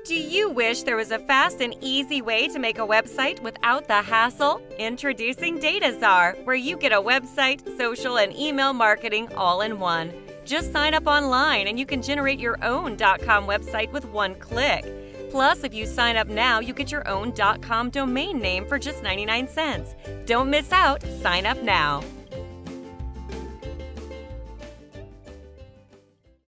Do you wish there was a fast and easy way to make a website without the hassle? Introducing Dataczar, where you get a website, social, and email marketing all in one. Just sign up online and you can generate your own .com website with one click. Plus, if you sign up now, you get your own .com domain name for just 99 cents. Don't miss out. Sign up now.